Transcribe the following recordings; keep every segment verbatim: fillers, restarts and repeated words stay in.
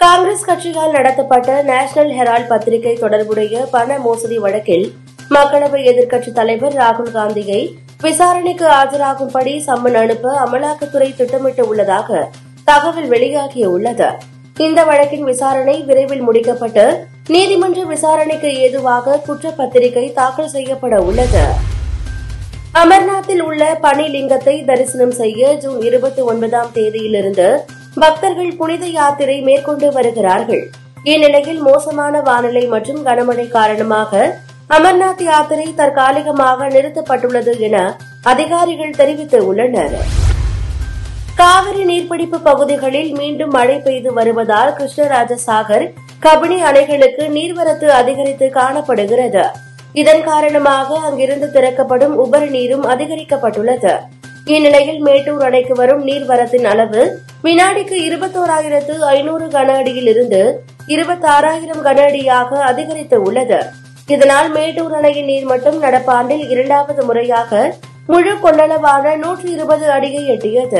காங்கிரஸ் கட்சியால் நடத்தப்பட்ட national Herald பத்திரிகை தொடர்புடைய பண மோசடி வழக்கில் மக்களவை எதிர்க்கட்சித் தலைவர் ராகுல் காந்தியை விசாரணைக்கு ஆஜராகும்படி சம்மன் அனுப்ப அமலாக்கத்துறை திட்டமிட்டுள்ளதாக தகவல் வெளியாகியுள்ளது. இந்த வழக்கின் விசாரணை விரைவில் முடிக்கப்பட்டு நீதிமன்ற விசாரணைக்கு ஏதுவாக குற்றப்பத்திரிகை தாக்கல் செய்யப்பட உள்ளது. அமர்நாத்தில் உள்ள பனிலிங்கத்தை தரிசனம் செய்ய ஜூன் இருபத்தி ஒன்பதாம் தேதியிலிருந்து பக்தர்கள் புனித யாத்திரை மேற்கொண்டு வருகிறார்கள். இந்நிலையில் மோசமான வானிலை மற்றும் கனமழை காரணமாக அமர்நாத் யாத்திரை தற்காலிகமாக நிறுத்தப்பட்டுள்ளது என அதிகாரிகள் தெரிவித்துள்ளனர். காவிரி நீர்பிடிப்பு பகுதிகளில் மீண்டும் மழை பெய்து வருவதால் கிருஷ்ணராஜசாகர், கபினி அணைகளுக்கு நீர்வரத்து அதிகரித்து காணப்படுகிறது. இதன் காரணமாக அங்கிருந்து திறக்கப்படும் உபரி நீரும் அதிகரிக்கப்பட்டுள்ளது. இந்நிலையில் மேட்டூர் அணைக்கு வரும் நீர்வரத்தின் அளவு வினாடிக்கு இருபத்தோராயிரத்து ஐநூறு கன அடியில் இருந்து இருபத்தாறாயிரம் கன அடியாக அதிகரித்துள்ளது. இதனால் மேட்டூர் அணையின் நீர்மட்டம் நடப்பாண்டில் இரண்டாவது முறையாக முழு கொள்ளளவான நூற்று இருபது அடியை எட்டியது.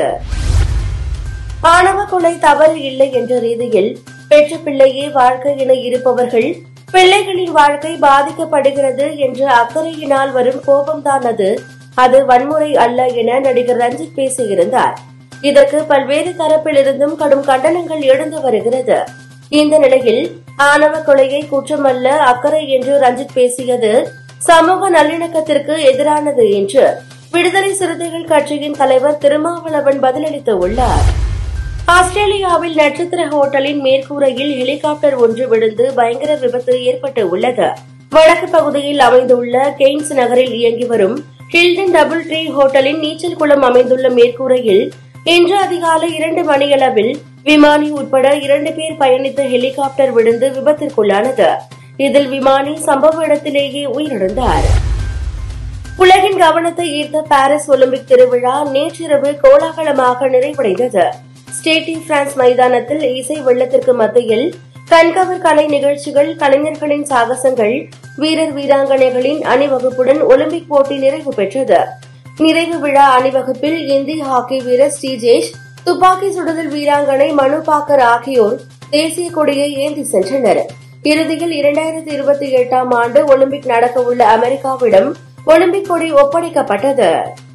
ஆணவ கொலை தவறு இல்லை என்ற ரீதியில் பெற்ற பிள்ளையே வாழ்க்கை என இருப்பவர்கள் பிள்ளைகளின் வாழ்க்கை பாதிக்கப்படுகிறது என்ற அக்கறையினால் வரும் கோபம்தான் அது அது வன்முறை அல்ல என நடிகர் ரஞ்சித் பேசியிருந்தார். இதற்கு பல்வேறு தரப்பிலிருந்தும் கடும் கண்டனங்கள் எழுந்து வருகிறது. இந்த நிலையில் ஆணவ கொலையை குற்றமல்ல, அக்கறை என்று ரஞ்சித் பேசியது சமூக நல்லிணக்கத்திற்கு எதிரானது என்று விடுதலை சிறுத்தைகள் கட்சியின் தலைவர் திருமாவளவன் பதிலளித்துள்ளார். ஆஸ்திரேலியாவில் நட்சத்திர ஹோட்டலின் மேற்கூரையில் ஹெலிகாப்டர் ஒன்று விழுந்து பயங்கர விபத்து ஏற்பட்டுள்ளது. வடக்கு பகுதியில் அமைந்துள்ள கெய்ன்ஸ் நகரில் இயங்கி வரும் ஹில்டன் டபுள் ட்ரீ ஹோட்டலின் நீச்சல் குளம் அமைந்துள்ள மேற்கூரையில் இன்று அதிகாலை இரண்டு மணியளவில் விமானி உட்பட இரண்டு பேர் பயணித்த ஹெலிகாப்டர் விழுந்து விபத்திற்குள்ளானது. இதில் விமானி சம்பவ இடத்திலேயே உயிரிழந்தார். உலகின் கவனத்தை ஈர்த்த பாரிஸ் ஒலிம்பிக் திருவிழா நேற்றிரவு கோலாகலமாக நிறைவடைந்தது. ஸ்டேட் டி பிரான்ஸ் மைதானத்தில் இசை வெள்ளத்திற்கு மத்தியில் கண்கவர் கலை நிகழ்ச்சிகள், கலைஞர்களின் சாகசங்கள், வீரர் வீராங்கனைகளின் அணிவகுப்புடன் ஒலிம்பிக் போட்டி நிறைவு பெற்றது. நிறைவு விழா அணிவகுப்பில் இந்திய ஹாக்கி வீரர் ஸ்ரீஜேஷ், துப்பாக்கி சுடுதல் வீராங்கனை மனு பாக்கர் ஆகியோர் தேசிய கொடியை ஏந்தி சென்றனர். இறுதியில் இரண்டாயிரத்தி இருபத்தி எட்டாம் ஆண்டு ஒலிம்பிக் நடக்கவுள்ள அமெரிக்காவிடம் ஒலிம்பிக் கொடி ஒப்படைக்கப்பட்டது.